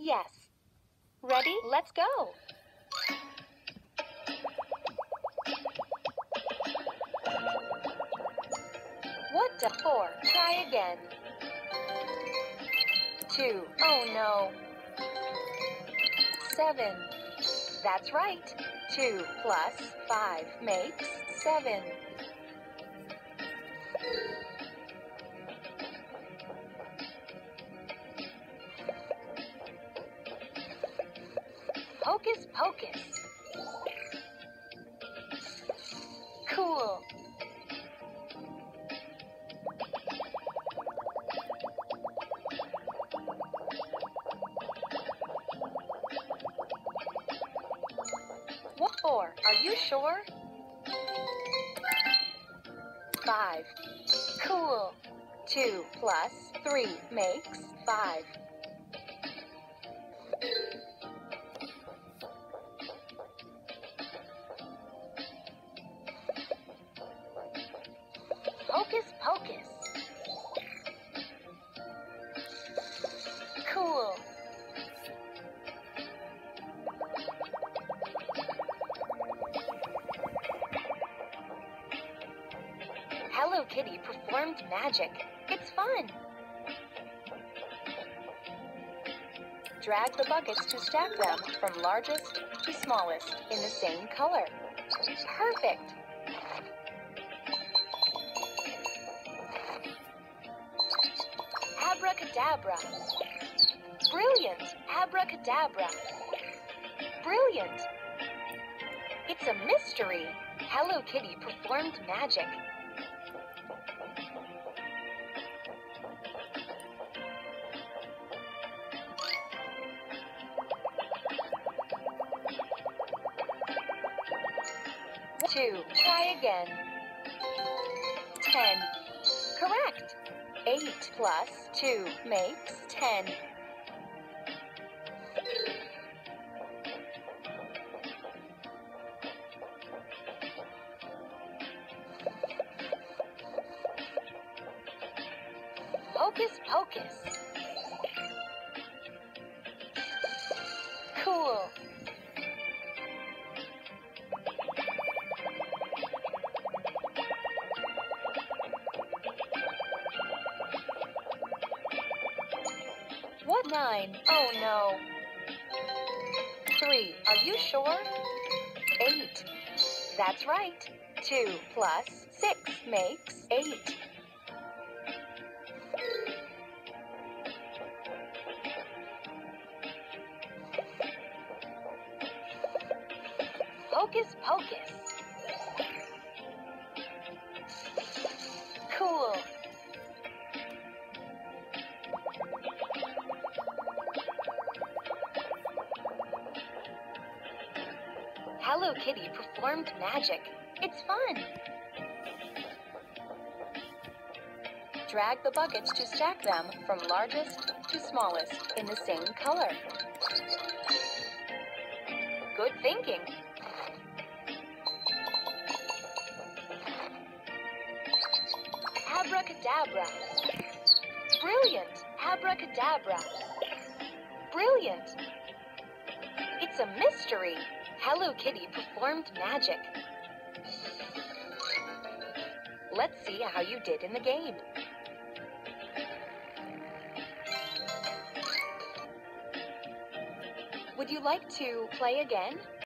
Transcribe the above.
Yes. Ready? Let's go. What the 4? Try again. 2. Oh no. 7. That's right. 2 plus 5 makes 7. Hocus pocus. Cool. What 4? Are you sure? 5. Cool. 2 plus 3 makes 5. Hocus pocus. Cool. Hello Kitty performed magic. It's fun. Drag the buckets to stack them from largest to smallest in the same color. Perfect. Abracadabra. Brilliant. Abracadabra. Brilliant. It's a mystery. Hello Kitty performed magic. Two. Try again. 10. Correct. 8 plus 2 makes 10. Hocus pocus. Cool. What 9? Oh no. 3. Are you sure? 8. That's right. 2 plus 6 makes 8. Hocus pocus. Cool. Hello Kitty performed magic. It's fun. Drag the buckets to stack them from largest to smallest in the same color. Good thinking. Abracadabra. Brilliant. Abracadabra. Brilliant. It's a mystery. Hello Kitty performed magic. Let's see how you did in the game. Would you like to play again?